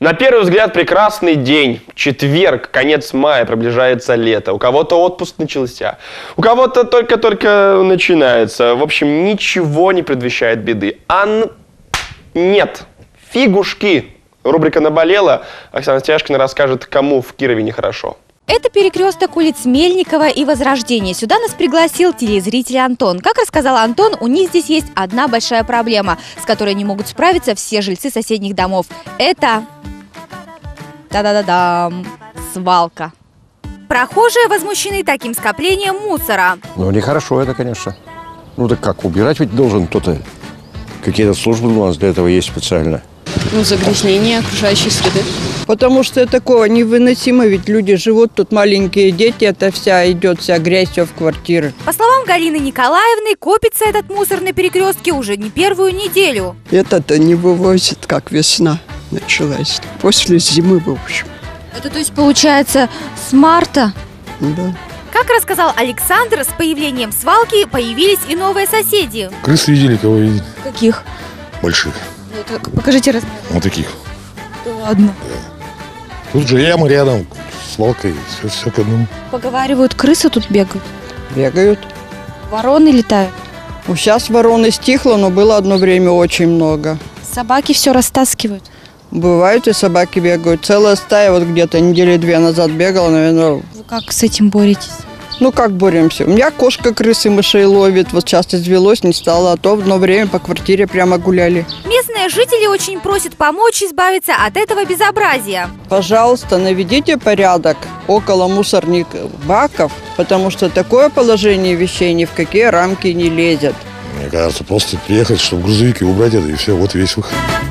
На первый взгляд прекрасный день. Четверг, конец мая, приближается лето. У кого-то отпуск начался, у кого-то только-только начинается. В общем, ничего не предвещает беды. Нет, фигушки. Рубрика «Наболела». Оксана Стяжкина расскажет, кому в Кирове нехорошо. Это перекресток улиц Мельникова и Возрождения. Сюда нас пригласил телезритель Антон. Как рассказал Антон, у них здесь есть одна большая проблема, с которой не могут справиться все жильцы соседних домов. Это... та-да-да-дам! Свалка. Прохожие возмущены таким скоплением мусора. Ну, нехорошо это, конечно. Ну, так как, убирать ведь должен кто-то. Какие-то службы у нас для этого есть специально. Ну, загрязнение окружающей среды. Потому что такого невыносимо, ведь люди живут, тут маленькие дети, это идет вся грязь все в квартиры. По словам Галины Николаевны, копится этот мусор на перекрестке уже не первую неделю. Это-то не вывозит, как весна началась. После зимы, в общем. Это то есть получается с марта? Да. Как рассказал Александр, с появлением свалки появились и новые соседи. Крыс видели, кого видели? Каких? Больших. Покажите размер. Вот таких. Да ладно. Тут же яма рядом, свалка, все к одному. Поговаривают, крысы тут бегают. Бегают. Вороны летают. Ну, сейчас вороны стихло, но было одно время очень много. Собаки все растаскивают. Бывают и собаки бегают. Целая стая вот где-то недели 2 назад бегала, наверное. Вы как с этим боретесь? Ну, как боремся? У меня кошка крысы мышей ловит. Вот сейчас извелось, не стало, а то в одно время по квартире прямо гуляли. Местные жители очень просят помочь избавиться от этого безобразия. Пожалуйста, наведите порядок около мусорных баков, потому что такое положение вещей ни в какие рамки не лезет. Мне кажется, просто приехать, чтобы грузовики убрать это, и все, вот весь выход.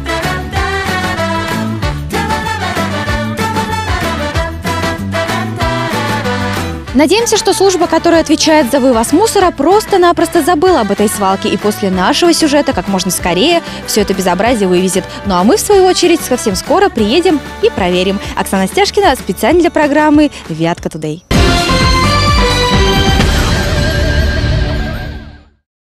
Надеемся, что служба, которая отвечает за вывоз мусора, просто-напросто забыла об этой свалке и после нашего сюжета как можно скорее все это безобразие вывезет. Ну а мы, в свою очередь, совсем скоро приедем и проверим. Оксана Стяжкина специально для программы «Вятка Тудей».